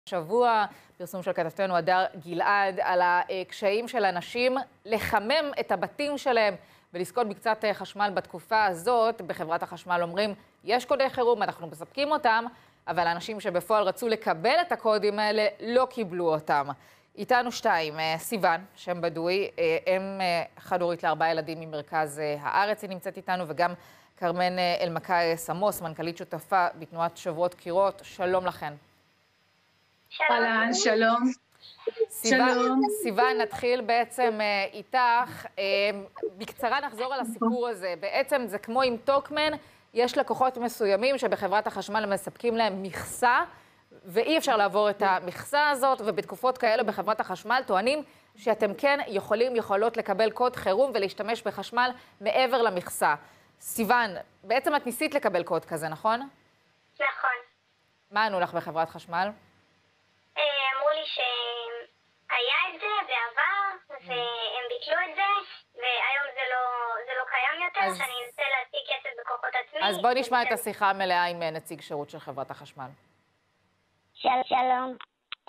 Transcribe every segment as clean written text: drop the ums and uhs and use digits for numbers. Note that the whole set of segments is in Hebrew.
שבוע, פרסום של כתבתנו הדר גלעד על הקשיים של אנשים לחמם את הבתים שלהם ולזכות בקצת חשמל בתקופה הזאת. בחברת החשמל אומרים, יש קודי חירום, אנחנו מספקים אותם, אבל האנשים שבפועל רצו לקבל את הקודים האלה לא קיבלו אותם. איתנו שתיים, סיוון, שם בדוי, אם חד-הורית ל4 ילדים ממרכז הארץ, היא נמצאת איתנו, וגם כרמן אלמקאי סמוס, מנכ"לית שותפה בתנועת שוברות קירות. שלום לכן. שלום. שלום. סיוון, נתחיל בעצם איתך. בקצרה נחזור על הסיפור הזה. בעצם זה כמו עם טוקמן, יש לקוחות מסוימים שבחברת החשמל מספקים להם מכסה, ואי אפשר לעבור את המכסה הזאת, ובתקופות כאלה בחברת החשמל טוענים שאתם כן יכולות לקבל קוד חירום ולהשתמש בחשמל מעבר למכסה. סיוון, בעצם את ניסית לקבל קוד כזה, נכון? נכון. מה ענו לך בחברת חשמל? אמרו לי שהיה את זה בעבר, והם ביטלו את זה, והיום זה לא קיים יותר, שאני אנסה להשיג כסף בכוחות עצמי. אז בואי נשמע את השיחה המלאה עם נציג שירות של חברת החשמל. שלום.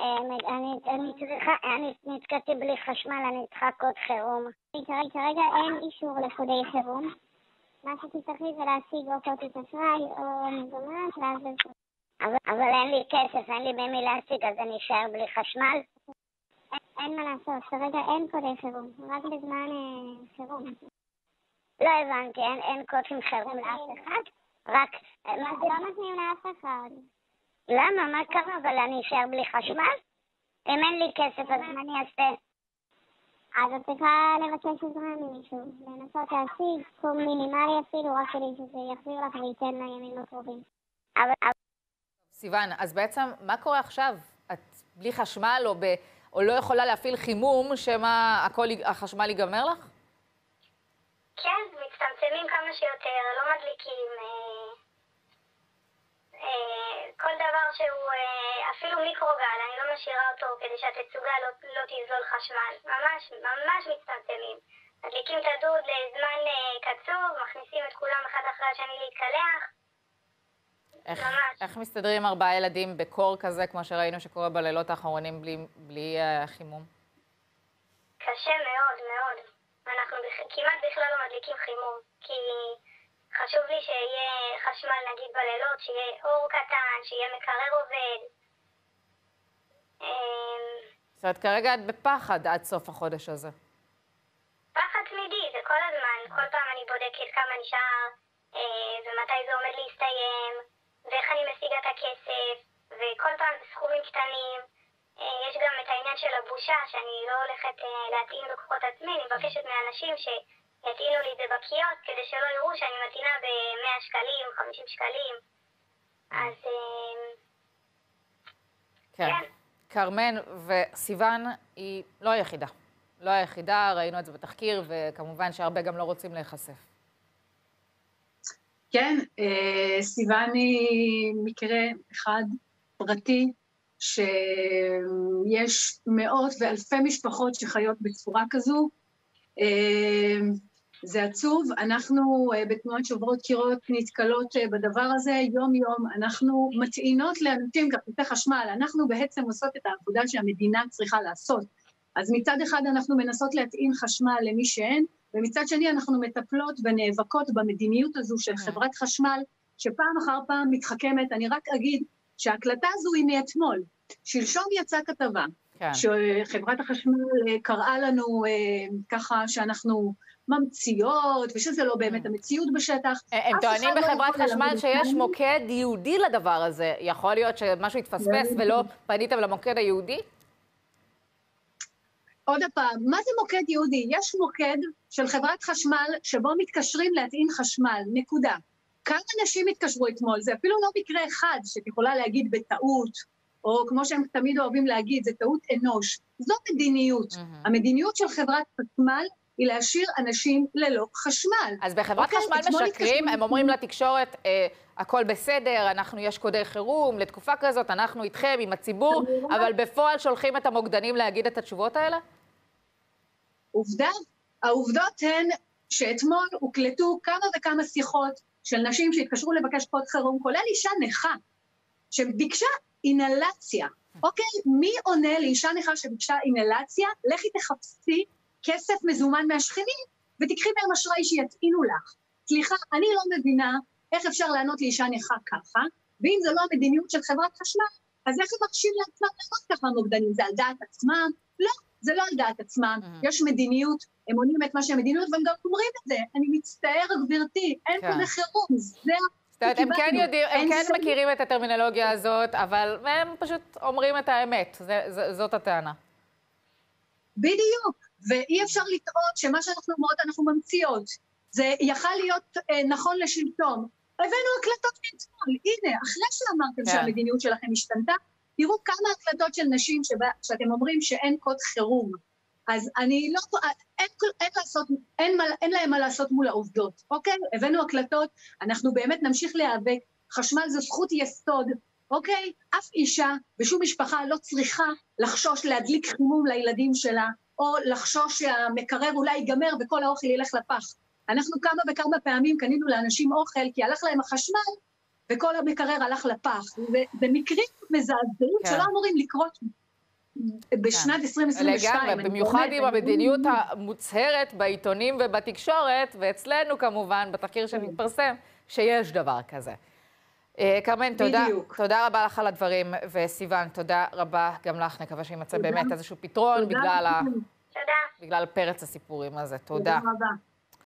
אני נתקעתי בלי חשמל, אני צריכה קוד חירום. כרגע אין אישור לקודי חירום. מה שתצטרכי זה להשיג או כרטיס אשראי או מזומן, אבל אין לי כסף, אין לי במי להשיג, אז אני אשאר בלי חשמל. אין מה לעשות, כרגע אין קודי חירום, רק בזמן חירום. לא הבנתי, אין קודים חירום לאף אחד, רק... מה זה לא נותנים לאף אחד? למה? מה קרה? אבל אני אשאר בלי חשמל? אם אין לי כסף, אז מה אני אעשה? אז את צריכה לבקש עזרה ממישהו, לנסות להשיג סכום מינימלי אפילו, רק כדי שזה יחזיר לך וייתן לימים הקרובים. סיוון, אז בעצם מה קורה עכשיו? את בלי חשמל או לא יכולה להפעיל חימום, שמה החשמל ייגמר לך? כן, מצטמצמים כמה שיותר, לא מדליקים. כל דבר שהוא אפילו מיקרוגל, אני לא משאירה אותו כדי שהתצוגה לא תזול חשמל. ממש מצטמצמים. מדליקים את הדוד לזמן קצוב, מכניסים את כולם אחד אחרי השני להתקלח. איך מסתדרים 4 ילדים בקור כזה, כמו שראינו שקורה בלילות האחרונים בלי חימום? קשה מאוד, מאוד. אנחנו כמעט בכלל לא מדליקים חימום, כי חשוב לי שיהיה חשמל נגיד בלילות, שיהיה אור קטן, שיהיה מקרר עובד. זאת אומרת, כרגע את בפחד עד סוף החודש הזה. פחד תמידי, זה כל הזמן. כל פעם אני בודקת כמה נשאר, ומתי זה עומד להסתיים, ואיך אני משיגה את הכסף, וכל פעם סכומים קטנים. יש גם את העניין של הבושה, שאני לא הולכת להטעין בכוחות עצמי, אני מבקשת מאנשים שיטעינו לי את זה בקיוסק, כדי שלא יראו שאני מטעינה ב100 שקלים, 50 שקלים. אז כן. כרמן וסיוון היא לא היחידה. לא היחידה, ראינו את זה בתחקיר, וכמובן שהרבה גם לא רוצים להיחשף. כן, סיוון היא מקרה אחד פרטי, שיש מאות ואלפי משפחות שחיות בצורה כזו. זה עצוב, אנחנו בתנועת שוברות קירות נתקלות בדבר הזה יום יום, אנחנו מטעינות לאנשים כרטיסי חשמל, אנחנו בעצם עושות את העבודה שהמדינה צריכה לעשות. אז מצד אחד אנחנו מנסות להטעין חשמל למי שאין, ומצד שני אנחנו מטפלות ונאבקות במדיניות הזו של חברת חשמל, שפעם אחר פעם מתחכמת. אני רק אגיד שההקלטה הזו היא מאתמול. שלשום יצאה כתבה, שחברת החשמל קראה לנו ככה שאנחנו ממציאות, ושזה לא באמת המציאות בשטח. הם טוענים בחברת חשמל שיש מוקד יהודי לדבר הזה. יכול להיות שמשהו יתפספס ולא פניתם למוקד היהודי? עוד פעם, מה זה מוקד יהודי? יש מוקד של חברת חשמל שבו מתקשרים להטעין חשמל, נקודה. כמה אנשים התקשרו אתמול? זה אפילו לא מקרה אחד שאת יכולה להגיד בטעות, או כמו שהם תמיד אוהבים להגיד, זה טעות אנוש. זו מדיניות. המדיניות של חברת חשמל היא להשאיר אנשים ללא חשמל. אז בחברת חשמל משקרים, הם אומרים לתקשורת, הכל בסדר, יש קודי חירום, לתקופה כזאת, אנחנו איתכם, עם הציבור, אבל בפועל שולחים את המוקדנים להגיד את התשובות האלה? העובדות הן שאתמול הוקלטו כמה וכמה שיחות של נשים שהתקשרו לבקש קוד חירום, כולל אישה נכה, שביקשה אינלציה אוקיי, מי עונה לאישה נכה שביקשה אינהלציה? לכי תחפשי כסף מזומן מהשכנים, ותקחי מהם אשראי שיטעינו לך. סליחה, אני לא מבינה איך אפשר לענות לאישה נכה ככה, ואם זה לא המדיניות של חברת חשמל, אז איך הם מרשים לעצמם לענות ככה מוקדנים? זה על דעת עצמם? לא, זה לא על דעת עצמם. יש מדיניות, הם עונים את מה שהמדיניות, והם גם אומרים את זה. אני מצטער, גברתי, אין קודי חירום, זה... הם כן מכירים את הטרמינולוגיה הזאת, אבל הם פשוט אומרים את האמת. זאת הטענה. בדיוק, ואי אפשר לטעות שמה שאנחנו אומרות אנחנו ממציאות. זה יכל להיות נכון לשלטון. הבאנו הקלטות מאתמול, הנה, אחרי שאמרתם שהמדיניות שלכם השתנתה, תראו כמה הקלטות של נשים שאתם אומרים שאין קוד חירום. אז אני לא... אין להם מה לעשות מול העובדות, אוקיי? הבאנו הקלטות, אנחנו באמת נמשיך להיאבק, חשמל זו זכות יסוד, אוקיי? אף אישה ושום משפחה לא צריכה לחשוש להדליק חימום לילדים שלה, או לחשוש שהמקרר אולי ייגמר וכל האוכל ילך לפח. אנחנו כמה וכמה פעמים קנינו לאנשים אוכל, כי הלך להם החשמל, וכל המקרר הלך לפח. במקרים מזעזעים שלא אמורים לקרות בשנת 2022. לגמרי, במיוחד עם המדיניות המוצהרת בעיתונים ובתקשורת, ואצלנו כמובן, בתחקיר שמתפרסם, שיש דבר כזה. כרמן, תודה רבה לך על הדברים, וסיוון, תודה רבה גם לך, נקווה שימצא באמת איזשהו פתרון בגלל פרץ הסיפורים הזה. תודה. תודה רבה.